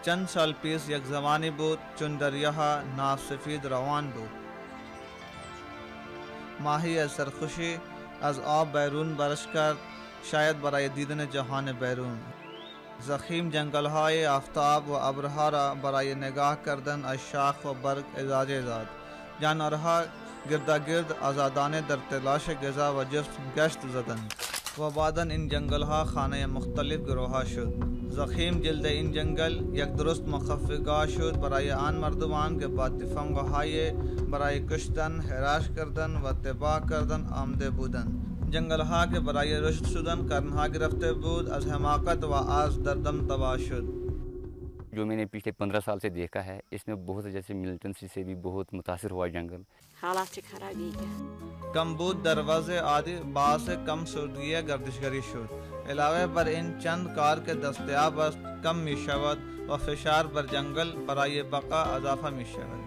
چند سال پیش یک زمانی بود چون دریاها ناسفید روان بود. ماهی از سرخوشی از آب بیرون برش کرد، شاید برای دیدن جهان بیرون. ضخیم جنگل‌های آفتاب و ابرها را برای نگاه کردن از شاخ و برگ اجازه داد. جانورها گرداگرد آزادانه در تلاش غذا و جسم گشت زدند و بعداً این جنگل‌ها خانه مختلف گروه‌ها شد. ضخیم جلد این جنگل یک درست مخفیگاه شد برای آن مردمان که با تفنگ‌های برای کشتن، هراس کردن و تباه کردن آمده بودند. جنگل‌ها که برای رشد شدن کرنها گرفته بود از حماقت و آز در دم تباه شد. جو میں نے پچھلے 15 سال سے دیکھا ہے، اس میں بہت جیسے ملٹنسی سے بھی بہت متاثر ہوا جنگل. حالات خرابی ہے. کمبود دروازے عادی باعث کم سودگی گردشگری شد. علاوه بر این چند کار که دستیاب است کم می شود و فشار بر جنگل برای بقا اضافه می شود.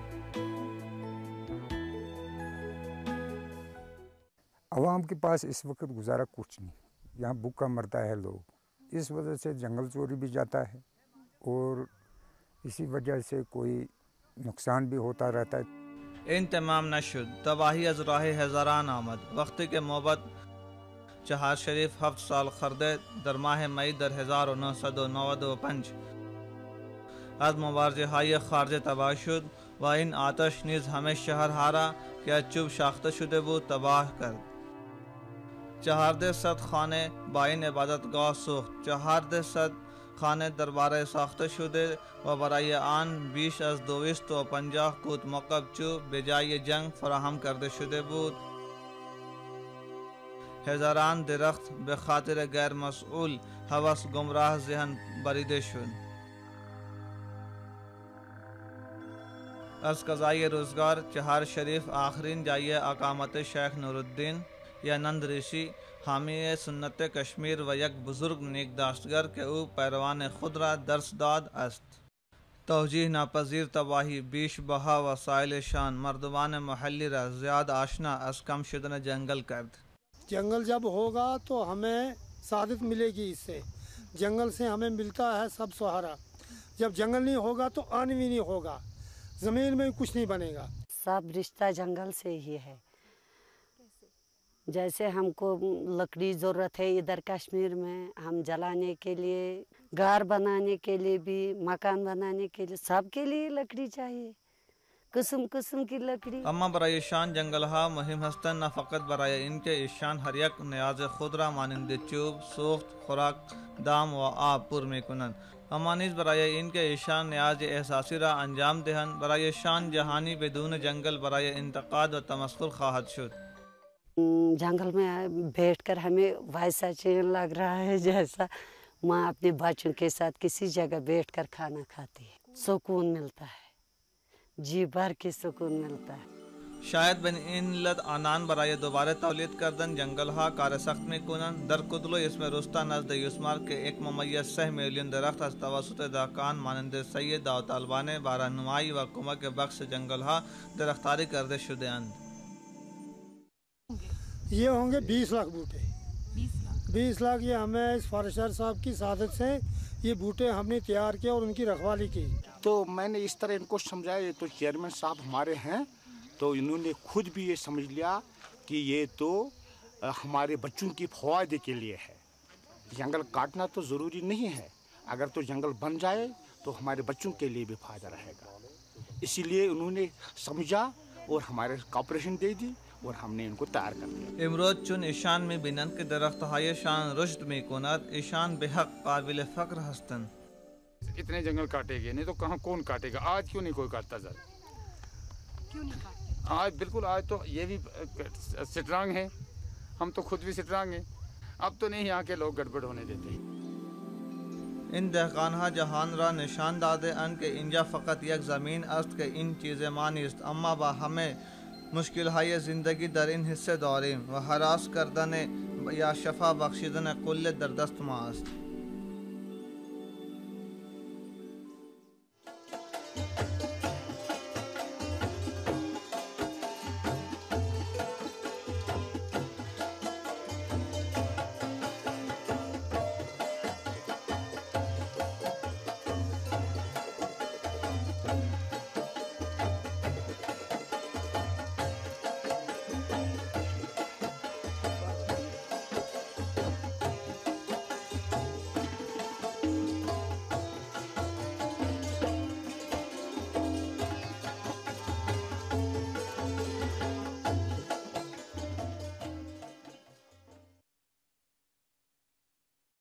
عوام کے پاس اس وقت گزارا کچھ نہیں، یہاں بھوکا مرتا ہے لوگ. اس وجہ سے جنگل چوری بھی جاتا ہے اور اسی وجہ سے کوئی نقصان بھی ہوتا رہتا ہے. این تمام نشد، تباہی از راه هزاران آمد. وقتی که موبت چہار شریف 7 سال خرده در ماه می در 1995 از مبارزه های خارجه تباه شد و این آتش نیز همه شهرها را که از چوب ساخته شده بود تباه کرد. 400 خانه با این عبادتگاه سوخت. 400 خانه درباره ساخته شده و برای آن بیش از 250 کوت مکعب چوب به جای جنگ فراهم کرده شده بود. هزاران درخت به خاطر غیر مسئول هوس گمراه ذهن بریده شد. از قضای روزگار چہار شریف آخرین جای اقامت شیخ نورالدین یا نند ریشی حامی سنت کشمیر و یک بزرگ نیکداشتگر که او پیروان خود را درس داد است. توجیه ناپذیر تباہی، بیش بها وسائل شان مردمان محلی را زیاد آشنا از کم شدن جنگل کرد. جنگل جب ہوگا تو ہمیں سعادت ملے گی. اس سے جنگل سے ہمیں ملتا ہے سب سہارا. جب جنگل نہیں ہوگا تو آن بھی نہیں ہوگا، زمین میں کچھ نہیں بنے گا. سب رشتہ جنگل سے ہی ہے. جیسے ہم کو لکڑی ضرورت ہے ادھر کشمیر میں، ہم جلانے کے لیے، گھر بنانے کے لیے بھی، مکان بنانے کے لیے، سب کے لیے لکڑی چاہیے، قسم قسم کی لکڑی. اما برای ایشان جنگلها مهم هستند، نه فقط برای اینکه ایشان هر یک نیاز خود را مانند چوب، سوخت، خوراک، دام و آب پر میکنند، اما نیز برای اینکه ایشان نیاز احساسی را انجام دهند. برای ایشان جهانی بدون جنگل برای انتقاد و تمسخر خواهد شد. جنگل میں بیٹھ کر ہمیں ویسا چین لگ رہا ہے جیسا ماں اپنے بچوں کے ساتھ کسی جگہ بیٹھ کر کھانا کھاتی ہے. سکون ملتا ہے، جی بھر کے سکون ملتا ہے. شاید بن این علت آنان برای دوباره تولید کردن جنگلها کار سخت میکنند. در کدلو اسم روستا نزد یوسمار که 1.3 میلیون درخت از توسط دهقان مانند سید داود طالبان بارانمایی و کمک بخش جنگلها درختکاری کرده شده اند. یہ ہوں گے 20 لاکھ بوٹے. 20 لاکھ یہ ہمیں اس فارسٹر صاحب کی سعادت سے یہ بوٹے ہم نے تیار کیا اور ان کی رکھوالی کی. تو میں نے اس طرح ان کو سمجھایا، یہ تو چیئرمین صاحب ہمارے ہیں، تو انہوں نے خود بھی یہ سمجھ لیا کہ یہ تو ہمارے بچوں کی فوائدے کے لیے ہے. جنگل کاٹنا تو ضروری نہیں ہے، اگر تو جنگل بن جائے تو ہمارے بچوں کے لیے بھی فائدہ رہے گا. اسی لیے انہوں نے سمجھا اور ہمارے کوآپریشن دے دی اور ہم نے ان کو تیار کر دیا. امروز چون ایشان می‌بینند که درخت‌هایشان رشد می‌کند، ایشان به حق قابل فخر هستند. اتنے جنگل کاٹے گئے، نہیں تو کہاں کون کاٹے گا؟ آج کیوں نہیں کوئی کاٹتا سر؟ کیوں نہیں کاٹتے؟ آج بالکل، آج تو یہ بھی سٹرانگ ہیں، ہم تو خود بھی سٹرانگ ہیں. اب تو نہیں یہاں کے لوگ گڑبڑ ہونے دیتے. این دهقانها جهان را نشان داده اند که اینجا فقط یک زمین است که این چیز ما نیست، اما با همه مشکل‌های زندگی در این حصه داریم و هراس کردن یا شفا بخشیدن کل در دست ما است.